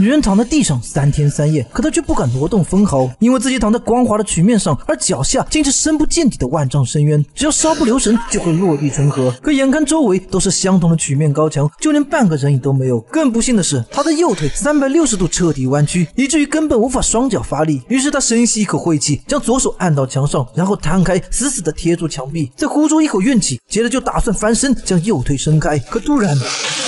女人躺在地上3天3夜，可她却不敢挪动分毫，因为自己躺在光滑的曲面上，而脚下竟是深不见底的万丈深渊，只要稍不留神就会落地成河。可眼看周围都是相同的曲面高墙，就连半个人影都没有。更不幸的是，她的右腿360度彻底弯曲，以至于根本无法双脚发力。于是她深吸一口晦气，将左手按到墙上，然后摊开，死死地贴住墙壁，再呼出一口怨气，接着就打算翻身将右腿伸开。可突然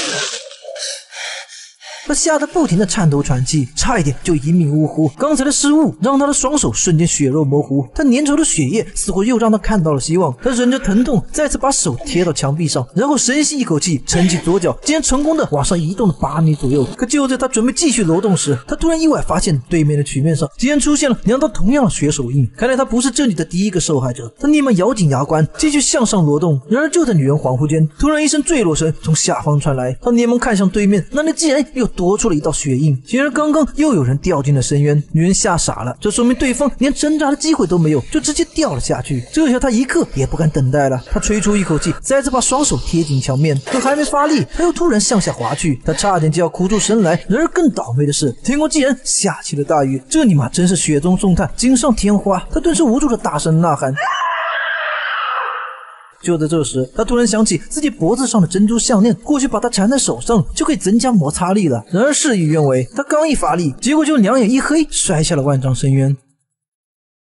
他吓得不停地颤抖喘气，差一点就一命呜呼。刚才的失误让他的双手瞬间血肉模糊，但粘稠的血液似乎又让他看到了希望。他忍着疼痛，再次把手贴到墙壁上，然后深吸一口气，撑起左脚，竟然成功的往上移动了8米左右。可就在他准备继续挪动时，他突然意外发现对面的曲面上竟然出现了2道同样的血手印。看来他不是这里的第一个受害者。他立马咬紧牙关，继续向上挪动。然而就在女人恍惚间，突然一声坠落声从下方传来，他连忙看向对面，那里竟然又多出了一道血印，显然刚刚又有人掉进了深渊。女人吓傻了，这说明对方连挣扎的机会都没有，就直接掉了下去。这下她一刻也不敢等待了，她吹出一口气，再次把双手贴紧墙面，可还没发力，她又突然向下滑去，她差点就要哭出声来。然而更倒霉的是，天空竟然下起了大雨，这尼玛真是雪中送炭，锦上添花。她顿时无助的大声呐喊。就在这时，他突然想起自己脖子上的珍珠项链，或许把它缠在手上就可以增加摩擦力了。然而事与愿违，他刚一发力，结果就两眼一黑，摔下了万丈深渊。